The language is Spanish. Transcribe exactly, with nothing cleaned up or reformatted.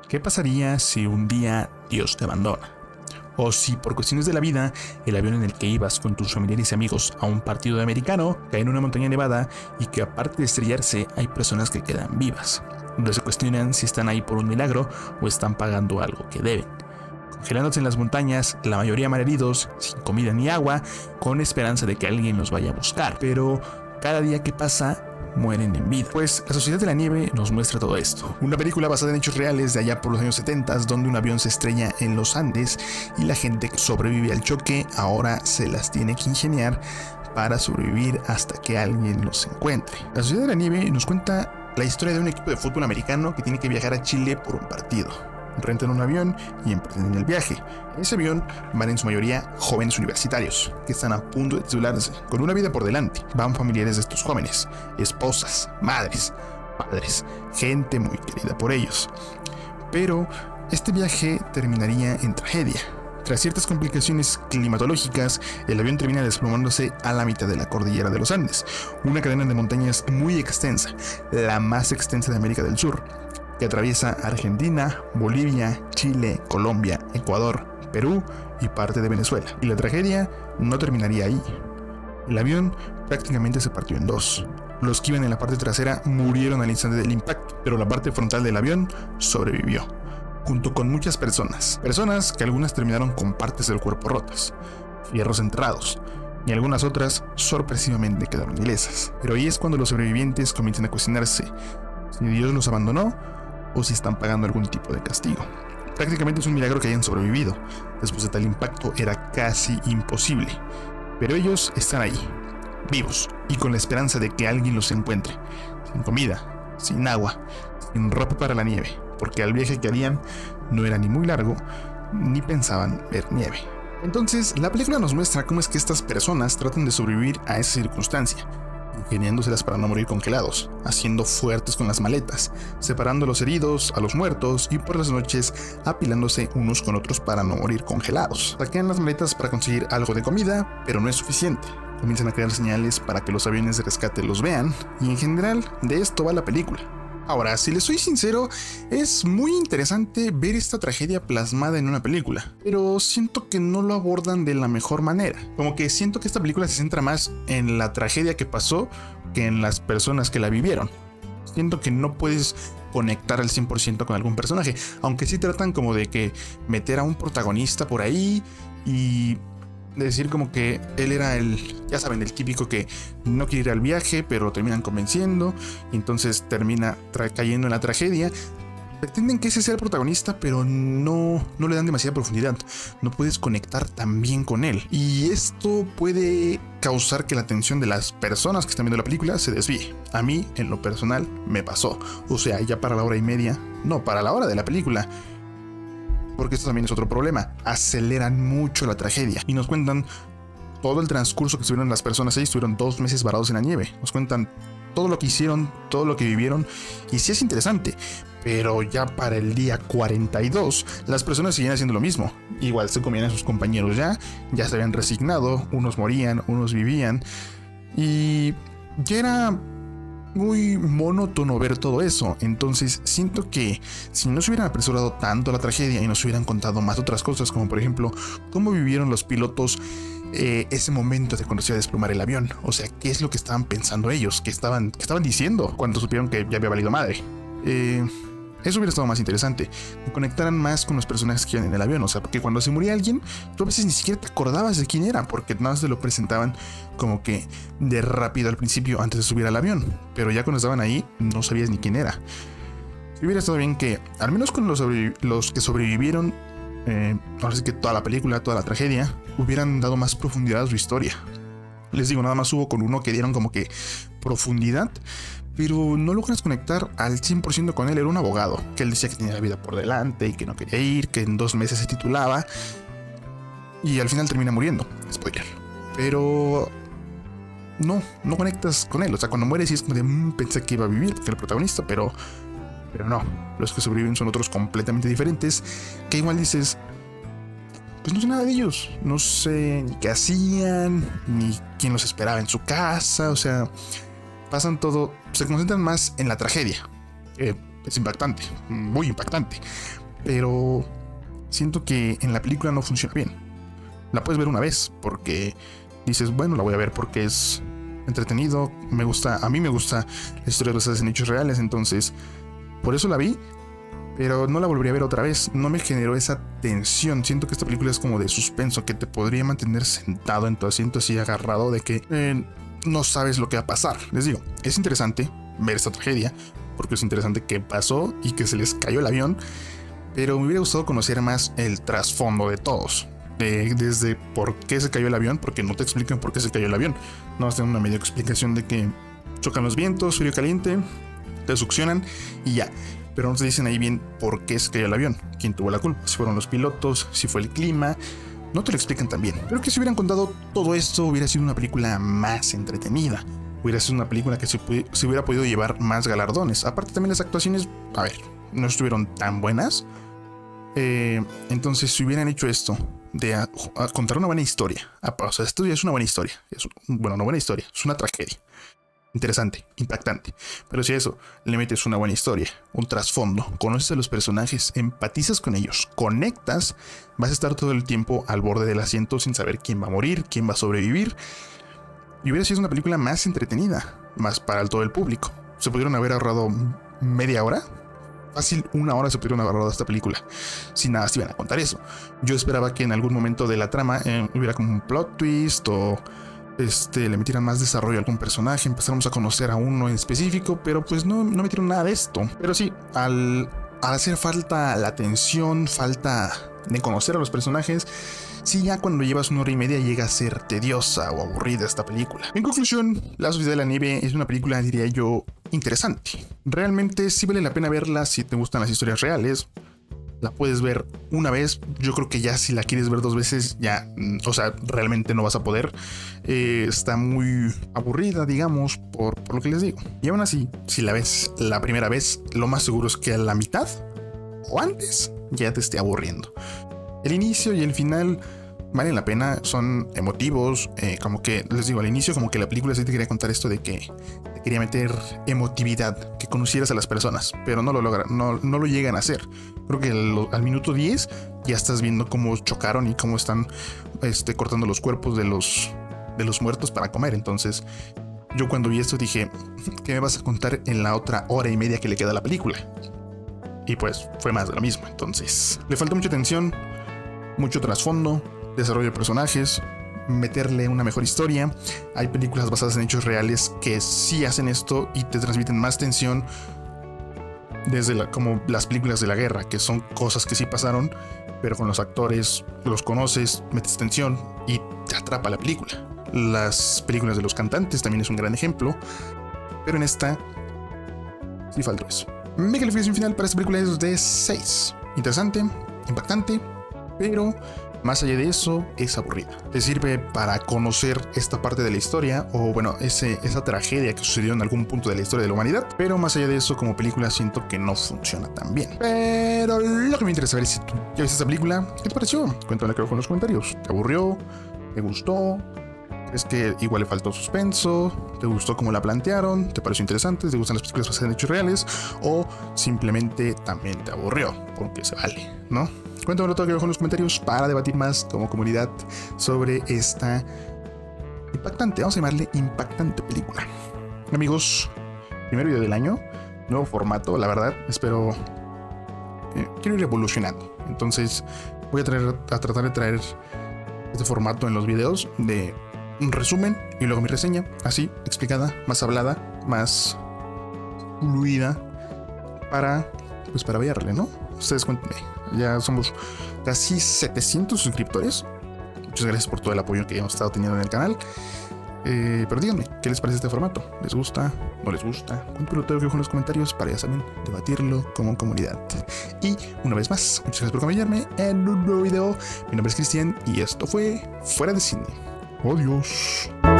¿Qué pasaría si un día Dios te abandona? O si por cuestiones de la vida, el avión en el que ibas con tus familiares y amigos a un partido de americano cae en una montaña nevada y que aparte de estrellarse hay personas que quedan vivas, donde se cuestionan si están ahí por un milagro o están pagando algo que deben, congelándose en las montañas, la mayoría malheridos, sin comida ni agua, con esperanza de que alguien los vaya a buscar, pero cada día que pasa mueren en vida. Pues La Sociedad de la Nieve nos muestra todo esto. Una película basada en hechos reales de allá por los años setenta, donde un avión se estrella en los Andes y la gente que sobrevive al choque ahora se las tiene que ingeniar para sobrevivir hasta que alguien los encuentre. La Sociedad de la Nieve nos cuenta la historia de un equipo de fútbol americano que tiene que viajar a Chile por un partido. Rentan un avión y emprenden el viaje. En ese avión van en su mayoría jóvenes universitarios que están a punto de titularse, con una vida por delante. Van familiares de estos jóvenes, esposas, madres, padres, gente muy querida por ellos. Pero este viaje terminaría en tragedia. Tras ciertas complicaciones climatológicas, el avión termina desplomándose a la mitad de la cordillera de los Andes, una cadena de montañas muy extensa, la más extensa de América del Sur, que atraviesa Argentina, Bolivia, Chile, Colombia, Ecuador, Perú y parte de Venezuela. Y la tragedia no terminaría ahí. El avión prácticamente se partió en dos. Los que iban en la parte trasera murieron al instante del impacto, pero la parte frontal del avión sobrevivió, junto con muchas personas. Personas que algunas terminaron con partes del cuerpo rotas, fierros enterrados, y algunas otras sorpresivamente quedaron ilesas. Pero ahí es cuando los sobrevivientes comienzan a cuestionarse si Dios los abandonó o si están pagando algún tipo de castigo. Prácticamente es un milagro que hayan sobrevivido. Después de tal impacto era casi imposible. Pero ellos están ahí, vivos, y con la esperanza de que alguien los encuentre, sin comida, sin agua, sin ropa para la nieve, porque el viaje que harían no era ni muy largo, ni pensaban ver nieve. Entonces, la película nos muestra cómo es que estas personas tratan de sobrevivir a esa circunstancia, ingeniándoselas para no morir congelados, haciendo fuertes con las maletas, separando a los heridos, a los muertos y por las noches apilándose unos con otros para no morir congelados. Saquean las maletas para conseguir algo de comida, pero no es suficiente. Comienzan a crear señales para que los aviones de rescate los vean, y en general de esto va la película. Ahora, si les soy sincero, es muy interesante ver esta tragedia plasmada en una película, pero siento que no lo abordan de la mejor manera. Como que siento que esta película se centra más en la tragedia que pasó que en las personas que la vivieron. Siento que no puedes conectar al cien por ciento con algún personaje, aunque sí tratan como de que meter a un protagonista por ahí y decir como que él era el, ya saben, el típico que no quiere ir al viaje, pero lo terminan convenciendo, y entonces termina cayendo en la tragedia. Pretenden que ese sea el protagonista, pero no, no le dan demasiada profundidad. No puedes conectar tan bien con él. Y esto puede causar que la atención de las personas que están viendo la película se desvíe. A mí, en lo personal, me pasó. O sea, ya para la hora y media, no, para la hora de la película. Porque esto también es otro problema, aceleran mucho la tragedia y nos cuentan todo el transcurso que estuvieron las personas ahí. Estuvieron dos meses varados en la nieve, nos cuentan todo lo que hicieron, todo lo que vivieron, y sí es interesante, pero ya para el día cuarenta y dos las personas siguen haciendo lo mismo. Igual se comían a sus compañeros ya, ya se habían resignado, unos morían, unos vivían, y ya era muy monótono ver todo eso. Entonces siento que si no se hubieran apresurado tanto la tragedia y nos hubieran contado más otras cosas, como por ejemplo cómo vivieron los pilotos eh, ese momento de cuando se iba a desplomar el avión, o sea, qué es lo que estaban pensando ellos, qué estaban, qué estaban diciendo cuando supieron que ya había valido madre. eh, Eso hubiera estado más interesante, que conectaran más con los personajes que iban en el avión. O sea, porque cuando se moría alguien, tú a veces ni siquiera te acordabas de quién era, porque nada más te lo presentaban como que de rápido al principio antes de subir al avión. Pero ya cuando estaban ahí, no sabías ni quién era. Si hubiera estado bien que, al menos con los, los que sobrevivieron, eh, ahora sí que toda la película, toda la tragedia, hubieran dado más profundidad a su historia. Les digo, nada más hubo con uno que dieron como que profundidad, pero no logras conectar al cien por ciento con él. Era un abogado, que él decía que tenía la vida por delante y que no quería ir, que en dos meses se titulaba, y al final termina muriendo. Spoiler. Pero no, no conectas con él. O sea, cuando muere sí es como de, mmm, pensé que iba a vivir, porque era el protagonista, pero, pero no. Los que sobreviven son otros completamente diferentes, que igual dices, pues no sé nada de ellos. No sé ni qué hacían, ni quién los esperaba en su casa. O sea, pasan todo, se concentran más en la tragedia. Eh, es impactante, muy impactante. Pero siento que en la película no funciona bien. La puedes ver una vez porque dices, bueno, la voy a ver porque es entretenido, me gusta, a mí me gusta las historias basadas en hechos reales, entonces por eso la vi. Pero no la volvería a ver otra vez. No me generó esa tensión. Siento que esta película es como de suspenso, que te podría mantener sentado en tu asiento así agarrado, de que eh, no sabes lo que va a pasar. Les digo, es interesante ver esta tragedia, porque es interesante que pasó y que se les cayó el avión. Pero me hubiera gustado conocer más el trasfondo de todos. De, desde por qué se cayó el avión, porque no te explican por qué se cayó el avión. No vas a tener una media explicación de que chocan los vientos, frío caliente, te succionan y ya. Pero no te dicen ahí bien por qué se cayó el avión, quién tuvo la culpa, si fueron los pilotos, si fue el clima. No te lo explican tan bien. Creo que si hubieran contado todo esto hubiera sido una película más entretenida. Hubiera sido una película que se, se hubiera podido llevar más galardones. Aparte también las actuaciones, a ver, no estuvieron tan buenas. Eh, entonces si hubieran hecho esto de a, a contar una buena historia. A, o sea, esto ya es una buena historia. Es, bueno, no buena historia, es una tragedia. Interesante, impactante. Pero si a eso le metes una buena historia, un trasfondo, conoces a los personajes, empatizas con ellos, conectas, vas a estar todo el tiempo al borde del asiento sin saber quién va a morir, quién va a sobrevivir. Y hubiera sido una película más entretenida, más para todo el público. Se pudieron haber ahorrado media hora. Fácil, una hora se pudieron haber ahorrado esta película. Si nada, se iban a contar eso. Yo esperaba que en algún momento de la trama eh, hubiera como un plot twist o Este, le metieran más desarrollo a algún personaje, empezáramos a conocer a uno en específico, pero pues no, no metieron nada de esto. Pero sí, al, al hacer falta la atención, falta de conocer a los personajes, sí, ya cuando llevas una hora y media llega a ser tediosa o aburrida esta película. En conclusión, La Sociedad de la Nieve es una película, diría yo, interesante. Realmente sí vale la pena verla si te gustan las historias reales. La puedes ver una vez. Yo creo que ya si la quieres ver dos veces, ya, o sea, realmente no vas a poder. Eh, está muy aburrida, digamos, por, por lo que les digo. Y aún así, si la ves la primera vez, lo más seguro es que a la mitad o antes ya te esté aburriendo. El inicio y el final valen la pena, son emotivos. Eh, como que, les digo, al inicio como que la película sí te quería contar esto de que te quería meter emotividad, que conocieras a las personas, pero no lo logran, no, no lo llegan a hacer. Creo que el, al minuto diez ya estás viendo cómo chocaron y cómo están este, cortando los cuerpos de los, de los muertos para comer. Entonces yo cuando vi esto dije, ¿qué me vas a contar en la otra hora y media que le queda a la película? Y pues fue más de lo mismo. Entonces le faltó mucha atención, mucho trasfondo, desarrollo de personajes, meterle una mejor historia. Hay películas basadas en hechos reales que sí hacen esto y te transmiten más tensión, desde la, como las películas de la guerra, que son cosas que sí pasaron, pero con los actores los conoces, metes tensión y te atrapa la película. Las películas de los cantantes también es un gran ejemplo, pero en esta sí faltó eso. Mi calificación final para esta película es de seis. Interesante, impactante, pero más allá de eso, es aburrida. Te sirve para conocer esta parte de la historia, o bueno, ese, esa tragedia que sucedió en algún punto de la historia de la humanidad, pero más allá de eso, como película siento que no funciona tan bien. Pero lo que me interesa saber es si tú ya viste esta película, ¿qué te pareció? Cuéntame acá abajo en los comentarios. ¿Te aburrió? ¿Te gustó? ¿Es que igual le faltó suspenso? ¿Te gustó cómo la plantearon? ¿Te pareció interesante? ¿Te gustan las películas basadas en hechos reales? ¿O simplemente también te aburrió? Porque se vale, ¿no? Cuéntamelo todo aquí abajo en los comentarios para debatir más como comunidad sobre esta impactante, vamos a llamarle impactante película. Amigos, primer video del año, nuevo formato, la verdad, espero... Eh, quiero ir evolucionando, entonces voy a, traer, a tratar de traer este formato en los videos de un resumen y luego mi reseña, así, explicada, más hablada, más fluida, para, pues para verle, ¿no? Ustedes cuéntenme, ya somos casi setecientos suscriptores. Muchas gracias por todo el apoyo que hemos estado teniendo en el canal. Eh, pero díganme, ¿qué les parece este formato? ¿Les gusta? ¿No les gusta? Cuéntenmelo todo en los comentarios para ya saben debatirlo como comunidad. Y una vez más, muchas gracias por acompañarme en un nuevo video. Mi nombre es Cristian y esto fue Fuera de Cine. Adiós.